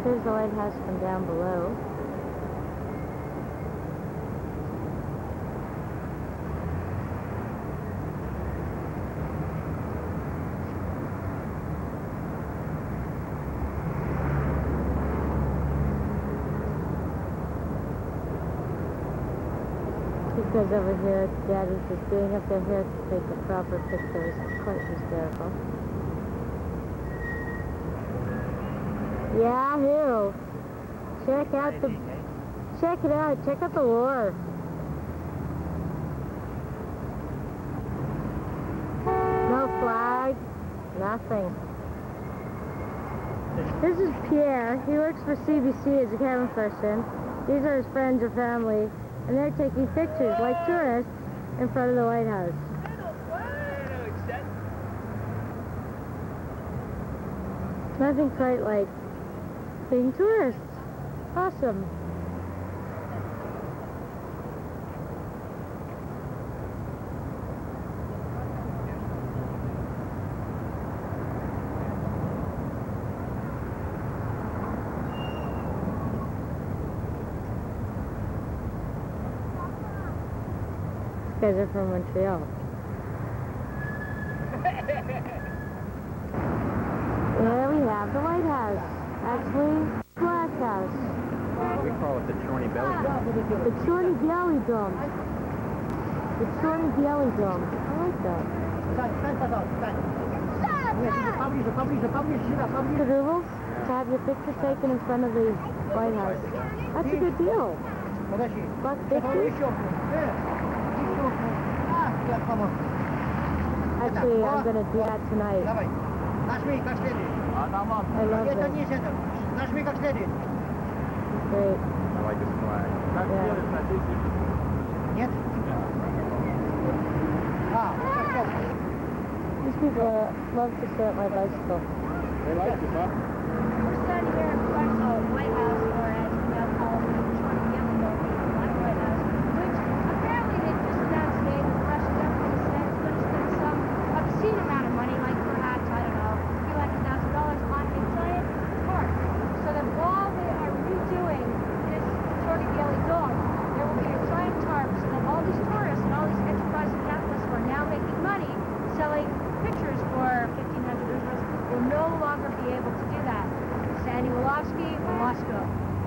Here's the lighthouse from down below. Because over here, Daddy's just doing up their hair to take the proper pictures. It's quite hysterical. Yahoo! Check out the... Check it out. Check out the war. No flag. Nothing. This is Pierre. He works for CBC as a camera person. These are his friends or family. And they're taking pictures, like tourists, in front of the White House. Nothing quite like being tourists. Awesome. You guys are from Montreal. There we have the White House. Actually, Black House. We call it the Chorny Belly Dome. The Chorny Belly Dome. The Chorny Belly Dome. I like that. The rubles to have your picture taken in front of the White House. That's a good deal. $1.50. Actually, I'm going to do that tonight. I love it. Great. I like this flag. These people love to stay at my bicycle. They like it, huh? We're standing here in front of the White House, or as we now call it, the Chorny Belly Dome, the Black White House, which apparently they just announced today that the Russian government said it's going to spend some obscene amount of money, like perhaps, I don't know, a few $100,000 on a giant park. So that while they are redoing this Chorny Belly Dome, there will be a giant tarp so that all these tourists and all these enterprising capitalists who are now making money selling pictures for 1,500 rubles will no longer be able to do that. Sandy Wolofsky, Moscow.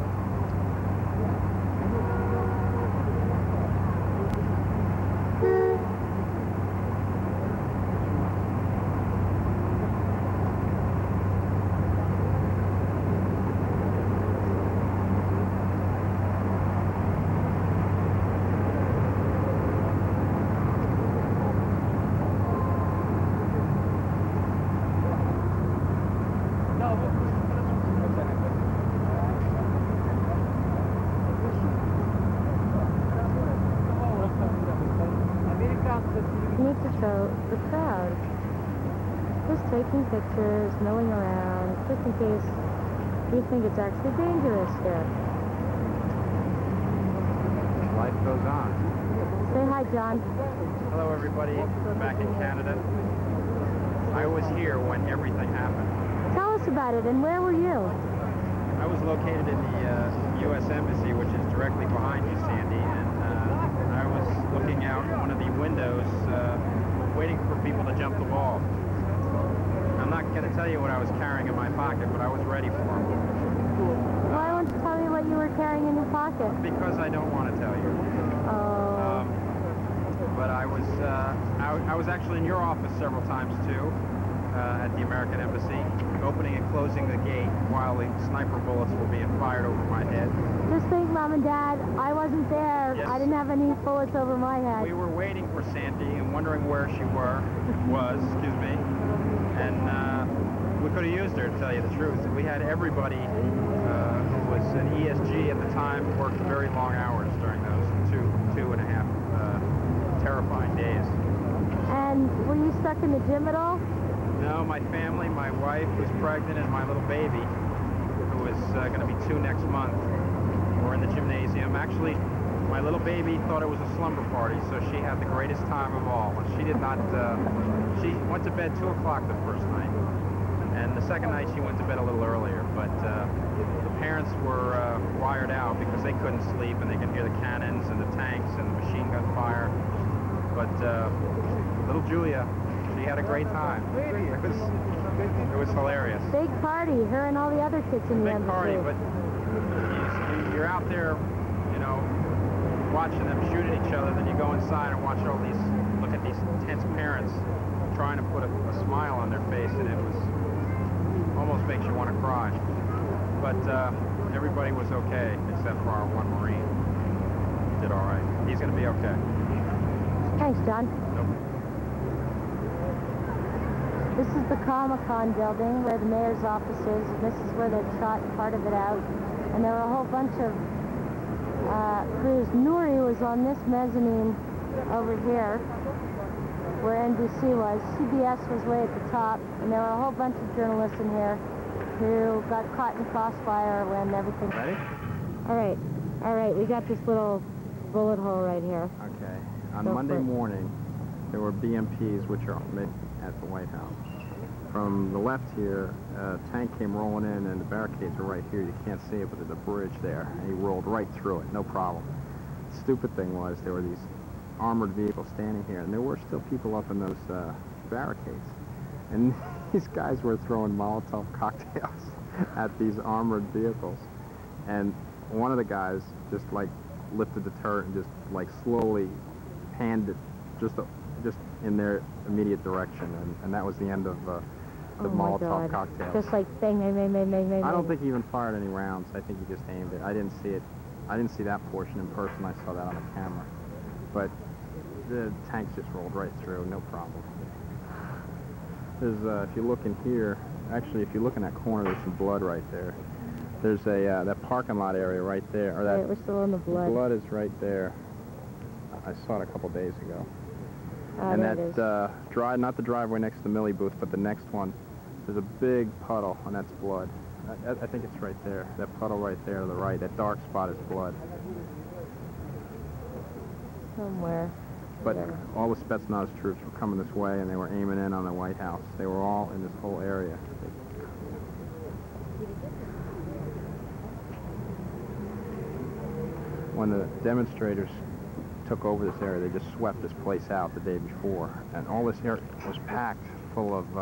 Need to show the crowd. Just taking pictures, milling around, just in case you think it's actually dangerous here. Life goes on. Say hi, John. Hello, everybody. Back in Canada. I was here when everything happened. Tell us about it, and where were you? I was located in the U.S. Embassy, which is directly behind you, Sandy, and I was looking out one of the windows, waiting for people to jump the wall. I'm not going to tell you what I was carrying in my pocket, but I was ready for them. Why won't you tell me what you were carrying in your pocket? Because I don't want to tell you. Oh. But I was actually in your office several times, too, at the American Embassy, opening and closing the gate while the sniper bullets were being fired over my head. Just think, Mom and Dad, I wasn't there. Yes. I didn't have any bullets over my head. We were waiting for Sandy and wondering where she was, and we could have used her, to tell you the truth. We had everybody who was an ESG at the time worked very long hours during those two and a half terrifying days. And were you stuck in the gym at all? No, my family, my wife was pregnant, and my little baby, who is going to be 2 next month, were in the gymnasium. Actually, my little baby thought it was a slumber party, so she had the greatest time of all. And she did not, she went to bed 2 o'clock the first night, and the second night she went to bed a little earlier, but parents were wired out because they couldn't sleep and they could hear the cannons and the tanks and the machine gun fire. But little Julia, she had a great time. It was hilarious. Big party, her and all the other kids in the Big party, embassy. but you're out there, you know, watching them shoot at each other, then you go inside and watch all these, look at these tense parents trying to put a smile on their face, and it was, almost makes you want to cry. But everybody was okay, except for our one Marine. Did all right. He's going to be okay. Thanks, John. Nope. This is the Comic-Con building where the mayor's office is, and this is where they shot part of it out. And there were a whole bunch of crews. Nuri was on this mezzanine over here, where NBC was. CBS was way at the top, and there were a whole bunch of journalists in here who got caught in crossfire when everything... Ready? All right, we got this little bullet hole right here. Okay. On Go Monday for it. morning, there were BMPs, which are made at the White House. From the left here, a tank came rolling in, and the barricades are right here. You can't see it, but there's a bridge there. And he rolled right through it, no problem. The stupid thing was there were these armored vehicles standing here, and there were still people up in those barricades. And these guys were throwing Molotov cocktails at these armored vehicles. And one of the guys just like lifted the turret and just like slowly panned it just in their immediate direction, and that was the end of the Oh my Molotov God. cocktails. Just like bang, bang, bang, bang, bang, bang. I don't think he even fired any rounds. I think he just aimed it. I didn't see it. I didn't see that portion in person. I saw that on the camera. But the tanks just rolled right through, no problem. There's, if you look in here, actually, if you look in that corner, there's some blood right there. There's a that parking lot area right there, or that. Wait, we're still in the blood. The blood is right there. I saw it a couple days ago. And there it is. that not the driveway next to the Millie booth, but the next one, there's a big puddle, and that's blood. I think it's right there. That puddle right there to the right, that dark spot is blood. Somewhere. But there. all the Spetsnaz troops were coming this way, and they were aiming in on the White House. They were all in this whole area. When the demonstrators took over this area, they just swept this place out the day before, and all this area was packed full of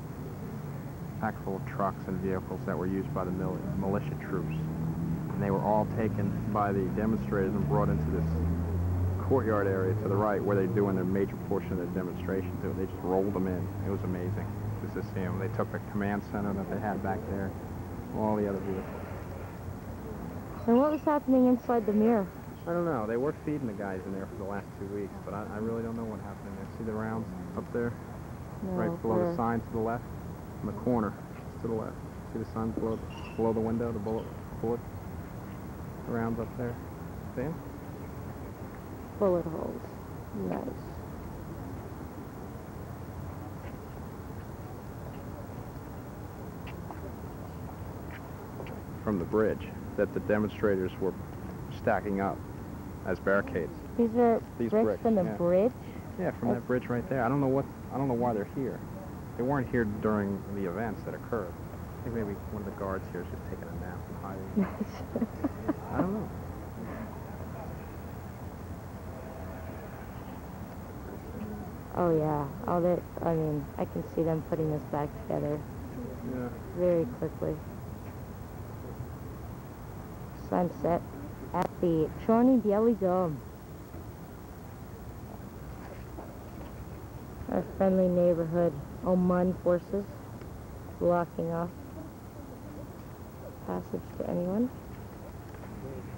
trucks and vehicles that were used by the militia troops, and they were all taken by the demonstrators and brought into this courtyard area to the right where they're doing their major portion of their demonstration. They just rolled them in. It was amazing just to see them. They took the command center that they had back there, all the other vehicles. And what was happening inside the mirror? I don't know. They were feeding the guys in there for the last 2 weeks, but I really don't know what happened in there. See the rounds up there? No, Right below where? the sign to the left? In the corner, to the left. See the sign below the window, the bullet rounds up there? See them? Bullet holes. Nice. From the bridge that the demonstrators were stacking up as barricades. These are These bricks bricks, from the yeah. bridge? Yeah, from that bridge right there. I don't know why they're here. They weren't here during the events that occurred. I think maybe one of the guards here is just taking a nap and hiding. I don't know. Oh yeah. Oh, that. I mean, I can see them putting this back together Yeah. very quickly. Sunset at the Chorny Bialy Dome. Our friendly neighborhood Oman forces blocking off passage to anyone.